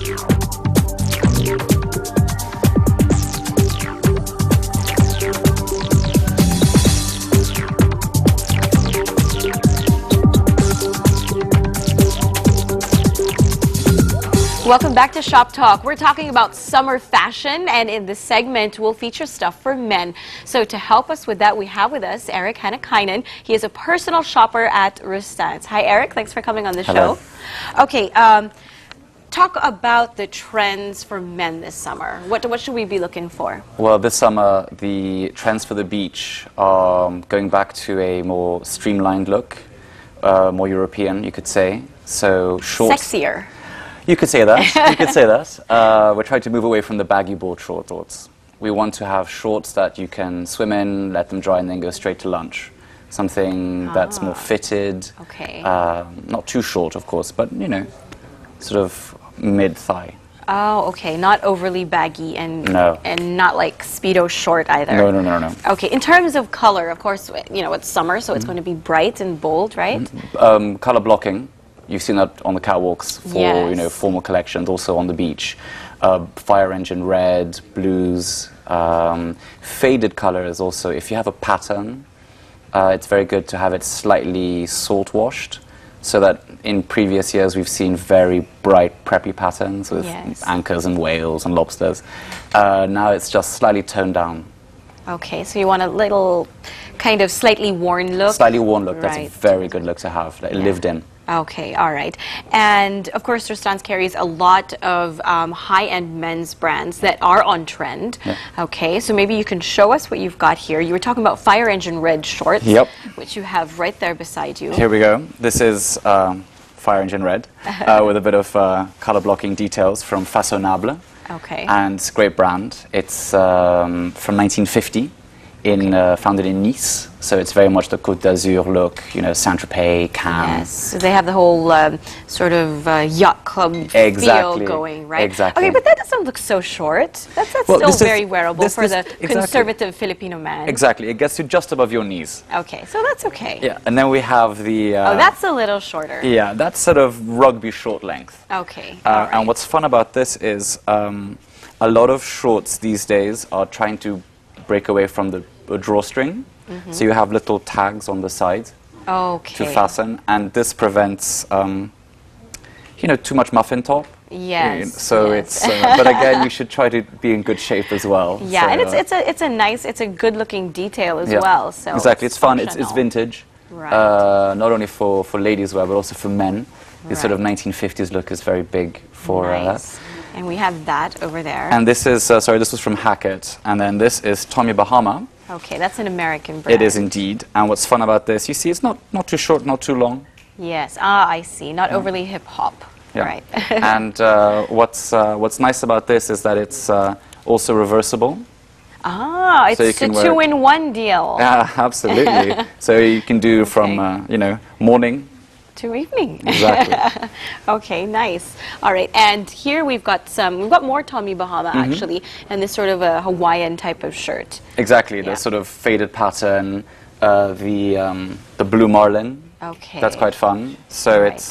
Welcome back to Shop Talk. We're talking about summer fashion, and in this segment, we'll feature stuff for men. So to help us with that, we have with us Eric Hannikainen. He is a personal shopper at Rustans. Hi, Eric. Thanks for coming on the show. Okay, talk about the trends for men this summer. What should we be looking for? Well, this summer, the trends for the beach are going back to a more streamlined look, more European, you could say. So shorts. Sexier. You could say that. You could say that. We're trying to move away from the baggy board shorts. We want to have shorts that you can swim in, let them dry, and then go straight to lunch. Something that's more fitted. Okay. Not too short, of course, but, you know, sort of mid-thigh. Oh, okay. Not overly baggy and not like Speedo short either. No. Okay. In terms of color, of course, you know, it's summer, so it's going to be bright and bold, right? Color blocking. You've seen that on the catwalks for, you know, formal collections, also on the beach. Fire engine red, blues, faded colors also. If you have a pattern, it's very good to have it slightly salt washed, so that in previous years we've seen very bright, preppy patterns with anchors and whales and lobsters. Now it's just slightly toned down. Okay, so you want a little kind of slightly worn look? Slightly worn look, that's a very good look to have, like lived in. Okay, all right. And of course, Rustans carries a lot of high-end men's brands that are on trend. Okay, so maybe you can show us what you've got here. You were talking about Fire Engine red shorts, which you have right there beside you. Here we go. This is Fire Engine red with a bit of color blocking details from Façonnable. Okay. And it's a great brand. It's from 1950. Founded in Nice, so it's very much the Côte d'Azur look, you know, Saint-Tropez, Cannes. Yes, so they have the whole sort of yacht club feel going, right? Exactly. Okay, but that doesn't look so short. That's still very wearable for the conservative Filipino man. Exactly, it gets you just above your knees. Okay, so that's okay. Yeah, and then we have the... oh, that's a little shorter. Yeah, that's sort of rugby short length. Okay, And what's fun about this is a lot of shorts these days are trying to break away from the drawstring, so you have little tags on the side to fasten, and this prevents, you know, too much muffin top. Yes. So it's, but again, you should try to be in good shape as well. Yeah, so, and it's a nice, it's a good-looking detail as well. So exactly, it's fun. It's vintage. Right. Not only for ladies wear, but also for men. This sort of 1950s look is very big for that. And we have that over there. And this is, sorry, this was from Hackett. And then this is Tommy Bahama. Okay, that's an American brand. It is indeed. And what's fun about this, you see, it's not too short, not too long. Yes, I see. Not overly hip-hop. Yeah. Right. And what's nice about this is that it's also reversible. Ah, it's a two-in-one deal. Yeah, absolutely. So you can do from, you know, morning to evening. Exactly. Okay, nice. All right, and here we've got more Tommy Bahama actually, and this sort of a Hawaiian type of shirt. Exactly, the sort of faded pattern, the blue marlin. Okay. That's quite fun. So it's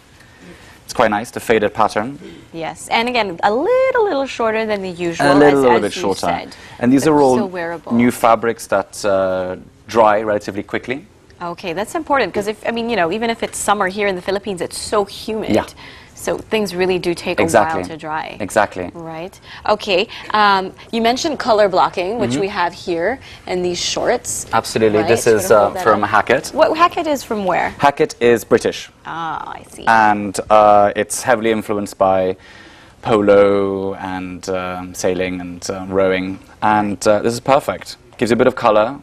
quite nice, the faded pattern. Yes, and again, a little shorter than the usual. A little bit shorter. Said, and these are all wearable. New fabrics that dry relatively quickly. Okay, that's important because I mean, you know, even if it's summer here in the Philippines, it's so humid. Yeah. So things really do take a while to dry. Exactly. Right. Okay. You mentioned color blocking, which we have here in these shorts. Absolutely. Right? This is from Hackett. What Hackett is from where? Hackett is British. Ah, I see. And it's heavily influenced by polo and sailing and rowing. And this is perfect. Gives you a bit of color.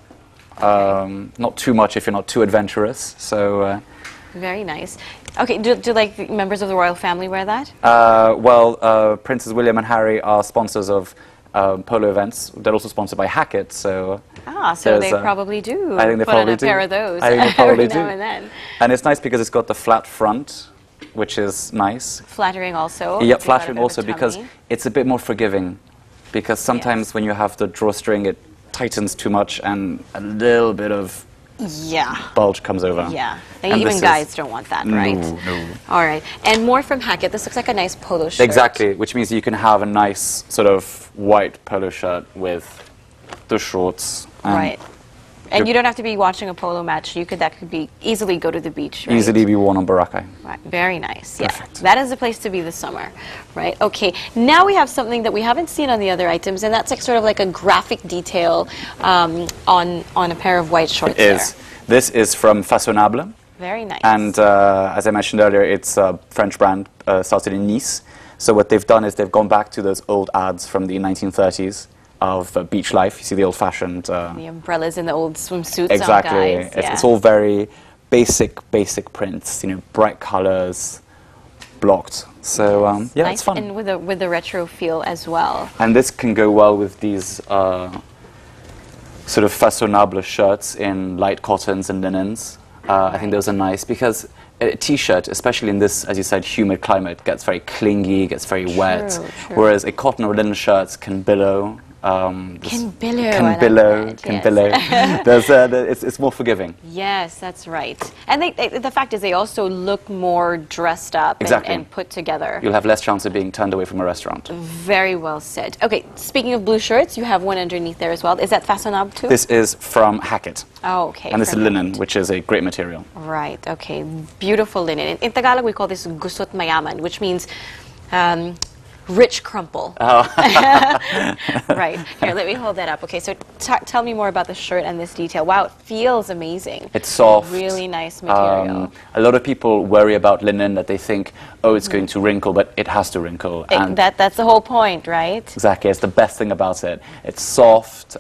Not too much if you're not too adventurous. So very nice. Okay, do like members of the royal family wear that? Well, Princes William and Harry are sponsors of polo events. They're also sponsored by Hackett, so so they probably do. I think they probably do. Put on a pair of those. I think they probably do. Now and then. And it's nice because it's got the flat front, which is nice. Flattering also. Yeah, flattering also because it's a bit more forgiving. Because sometimes when you have the drawstring, it tightens too much, and a little bit of Yeah. bulge comes over. Yeah. And even guys don't want that, right? No. All right. And more from Hackett. This looks like a nice polo shirt. Exactly, which means you can have a nice sort of white polo shirt with the shorts. Right. And you don't have to be watching a polo match. That could be easily go to the beach, right? Easily be worn on Boracay. Right. Very nice. Perfect. Yeah. That is the place to be this summer, right? Okay. Now we have something that we haven't seen on the other items, and that's like sort of like a graphic detail on a pair of white shorts. It is. This is from Façonnable. Very nice. And as I mentioned earlier, it's a French brand started in Nice. So what they've done is they've gone back to those old ads from the 1930s. Of beach life. You see the old-fashioned... the umbrellas and the old swimsuits exactly. on guys. It's all very basic prints, you know, bright colors, blocked. So, yeah, nice. it's fun. And with the retro feel as well. And this can go well with these sort of façonnable shirts in light cottons and linens. I think those are nice because a t-shirt, especially in this, as you said, humid climate, gets very clingy, gets very wet. True. Whereas a cotton or linen shirt can billow. Can billow. Can billow. It's more forgiving. Yes, that's right. And the fact is they also look more dressed up and put together. You'll have less chance of being turned away from a restaurant. Very well said. Okay, speaking of blue shirts, you have one underneath there as well. Is that Façonnable too? This is from Hackett. Oh, okay. And this is linen, which is a great material. Right, okay. Beautiful linen. In Tagalog, we call this gusot mayaman, which means rich crumple. Oh. Right. Here, let me hold that up. Okay, so tell me more about the shirt and this detail. Wow, it feels amazing. It's soft. Really nice material. A lot of people worry about linen, that they think, oh, it's going to wrinkle, but it has to wrinkle. And that's the whole point, right? Exactly. It's the best thing about it. It's soft.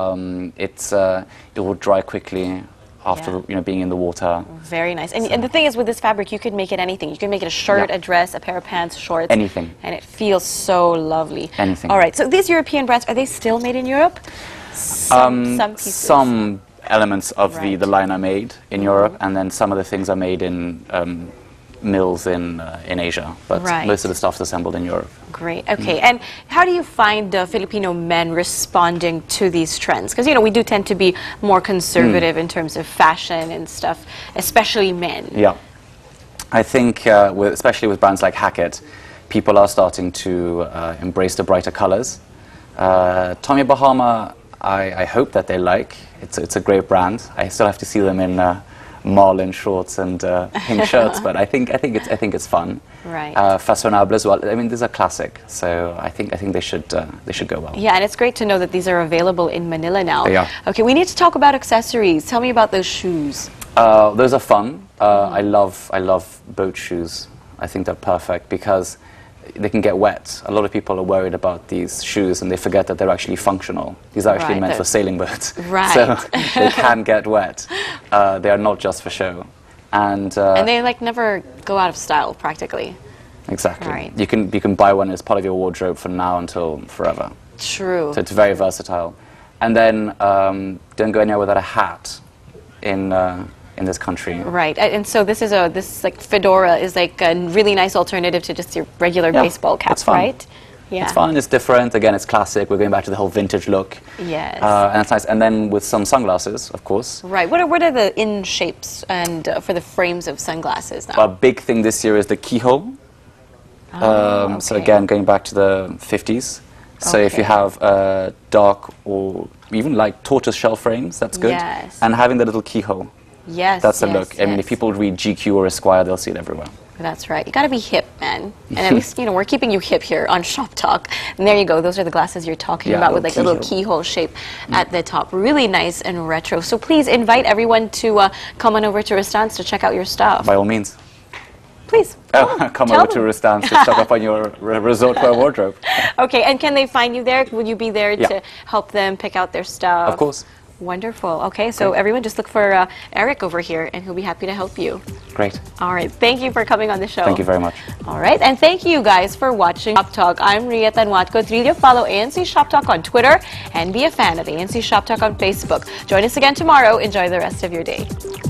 It will dry quickly after being in the water. Very nice. And the thing is, with this fabric, you can make it anything. You can make it a shirt, a dress, a pair of pants, shorts. Anything. And it feels so lovely. Anything. All right. So these European brands, are they still made in Europe? Some pieces. Some elements of the line are made in Europe, and then some of the things are made in mills in Asia. But most of the stuff is assembled in Europe. Great. Okay. And how do you find Filipino men responding to these trends? Because, we do tend to be more conservative in terms of fashion and stuff, especially men. Yeah. I think, especially with brands like Hackett, people are starting to embrace the brighter colors. Tommy Bahama, I hope that they like. It's a great brand. I still have to see them in marlin shorts and pink shirts, but I think it's fun. Right. Façonnable as well. I mean, these are classic, so I think they should go well. Yeah, and it's great to know that these are available in Manila now. They are. Okay, we need to talk about accessories. Tell me about those shoes. Those are fun. I love boat shoes. I think they're perfect because they can get wet. A lot of people are worried about these shoes and they forget that they're actually functional. These are actually meant for sailing boats. Right. So they can get wet. They are not just for show. And they never go out of style practically. Exactly. Right. You can buy one as part of your wardrobe from now until forever. True. So it's very versatile. And then don't go anywhere without a hat in this country. Right, and so this fedora is like a really nice alternative to just your regular baseball cap, right? Yeah. It's fun, it's different, again, it's classic, we're going back to the whole vintage look. Yes. And it's nice, and then with some sunglasses, of course. Right, what are the in shapes and for the frames of sunglasses now? A big thing this year is the keyhole. So again, going back to the 50s. So if you have dark or even like tortoise shell frames, that's good. Yes. And having the little keyhole. Yes, that's the look. I mean, if people read GQ or Esquire, they'll see it everywhere. That's right. You got to be hip, man. And at least, we're keeping you hip here on Shop Talk. And there you go. Those are the glasses you're talking about with like a little keyhole shape at the top. Really nice and retro. So please invite everyone to come on over to Rustans to check out your stuff. By all means. Please. Come over to Rustans to stock up on your resort wear wardrobe. Okay, and can they find you there? Would you be there to help them pick out their stuff? Of course. Wonderful. Okay, so everyone just look for Eric over here, and he'll be happy to help you. Great. All right. Thank you for coming on the show. Thank you very much. All right, and thank you guys for watching Shop Talk. I'm Ria Tanwatco Trillo. Follow ANC Shop Talk on Twitter and be a fan of ANC Shop Talk on Facebook. Join us again tomorrow. Enjoy the rest of your day.